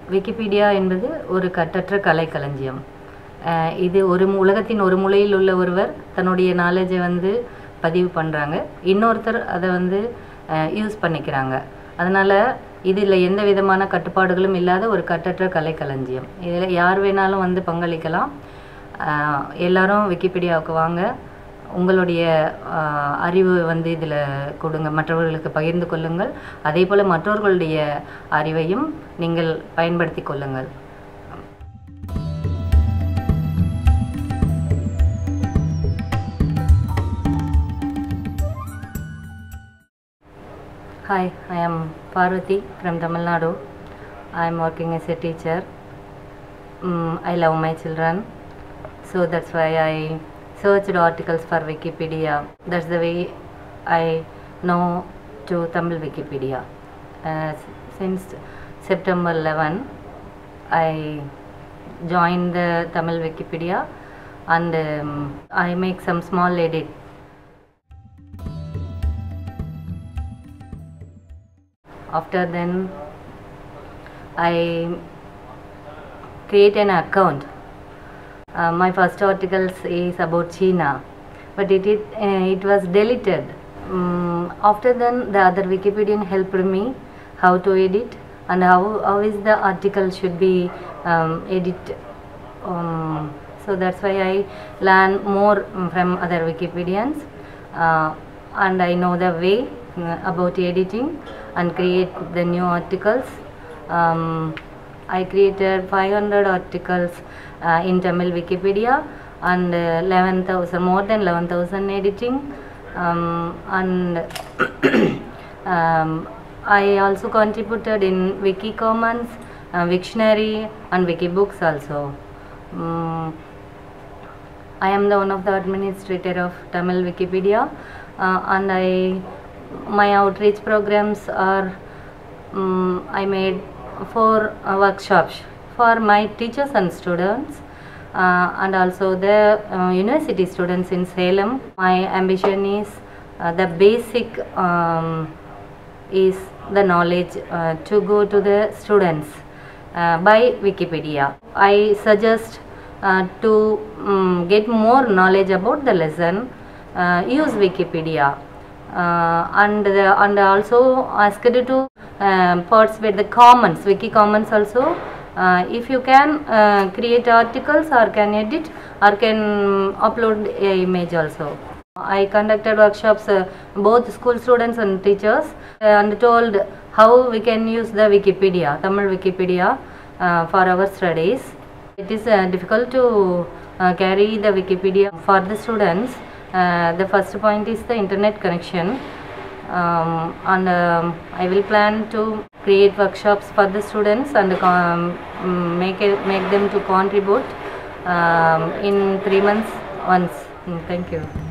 Wikipedia என்பது ஒரு கட்டற்ற கலைக்களஞ்சியம். இது உலகத்தின் ஒரு மூலையில் உள்ள ஒருவர் தன்னுடைய நாலேஜை வந்து பதிவு பண்ணுறாங்க, இன்னொருத்தர் அதை வந்து யூஸ் பண்ணிக்கிறாங்க. அதனால் இதில் எந்த விதமான கட்டுப்பாடுகளும் இல்லாத ஒரு கட்டற்ற கலைக்களஞ்சியம். இதில் யார் வேணாலும் வந்து பங்களிக்கலாம். எல்லாரும் விக்கிபீடியாவுக்கு வாங்க, உங்களுடைய அறிவு வந்து இதில் கொடுங்க, மற்றவர்களுக்கு பகிர்ந்து கொள்ளுங்கள். அதே போல் மற்றவர்களுடைய அறிவையும் நீங்கள் பயன்படுத்தி கொள்ளுங்கள். Hi, I am Parvati from Tamil Nadu. I am working as a teacher. I love my children, so that's why I searched articles for Wikipedia. That's the way I know to Tamil Wikipedia. Since September 11, I joined the Tamil Wikipedia and I make some small edit. After then, I create an account. My first articles is about China, but it was deleted. After then, the other Wikipedian helped me how to edit and how is the article should be edit. So that's why I learn more from other Wikipedians, and I know the way about editing and create the new articles. I created 500 articles in Tamil Wikipedia and 11,000, more than 11,000 editing, and I also contributed in Wiki Commons, Wiktionary and Wikibooks also. I am the one of the administrator of Tamil Wikipedia, and my outreach programs are I made 4 workshops for my teachers and students, and also the university students in Salem. My ambition is the basic is the knowledge to go to the students by Wikipedia. I suggest to get more knowledge about the lesson, use Wikipedia. And also asked to participate the commons, Wiki Commons also. If you can create articles or can edit or can upload a image also. I conducted workshops both school students and teachers and told how we can use the Wikipedia, Tamil Wikipedia for our studies. It is difficult to carry the Wikipedia for the students. The first point is the internet connection, and I will plan to create workshops for the students and make them to contribute in 3 months once. Thank you.